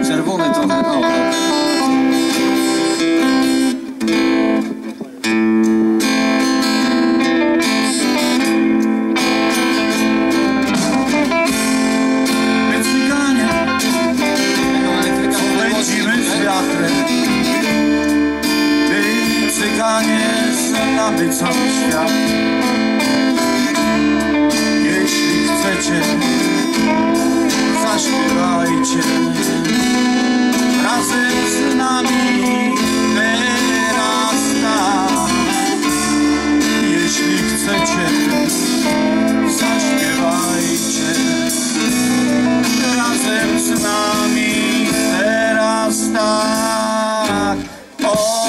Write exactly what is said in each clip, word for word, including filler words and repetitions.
Czerwony trochę, o, okej. Znamy cały świat. Jeśli chcecie, zaśpiewajcie razem z nami teraz tak. Jeśli chcecie, zaśpiewajcie razem z nami teraz tak. O,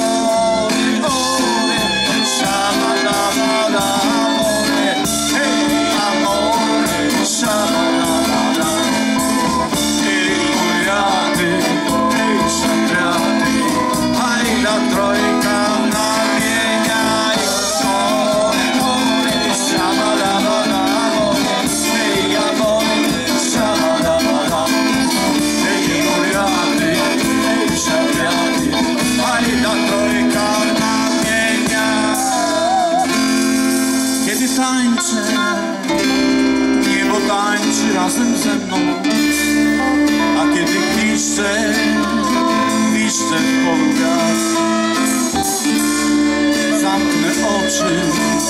tańczę, niebo tańczy razem ze mną, a kiedy piszczę, piszczę w polu gwiazd. Zamknę oczy,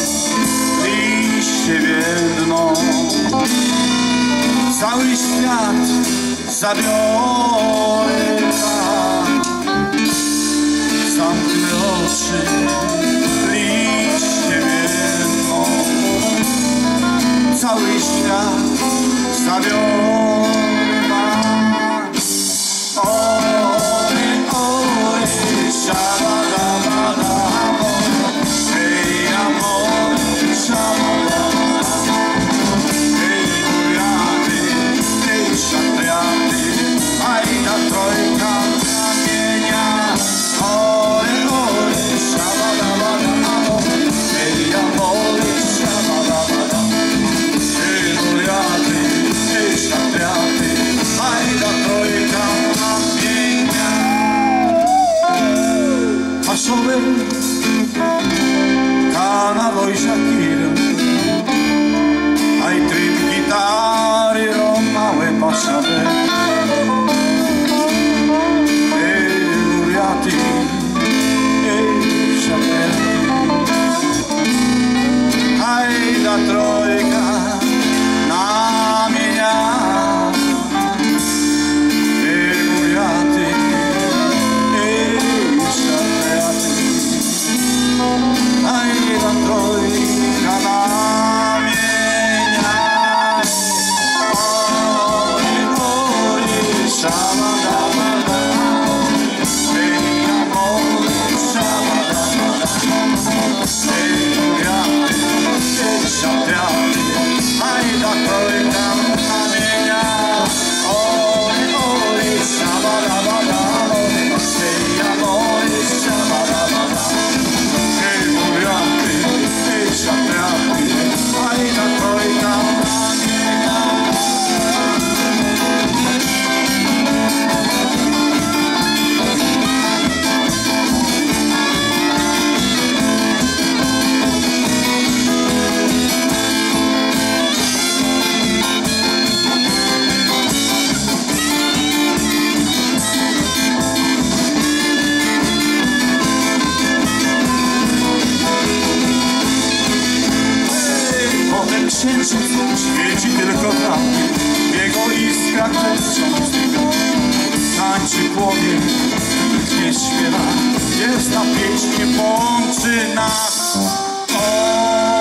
liście wielną, cały świat zabiorę tak. Zamknę oczy, liście wielną, cały świat zabiorę wam. Oj, oj, szabadabada, hej, amor, szabadabada, hej, guriaty, hej, szatriaty, aj ta trojka kamienia. Oj, oj, szabadabada, hej, amor, szabadabada, Passover, Canavo i Shakira, ai trim gitari, Roma e Passaver, e Uriati, e Shaperti, ai la troika, na mia. Księżyc świeci tylko tam, w jego iskrach leczą zbiega. Tańczy płomień, nikt nie śpiewa, jest ta pieśń, nie łączy nas. O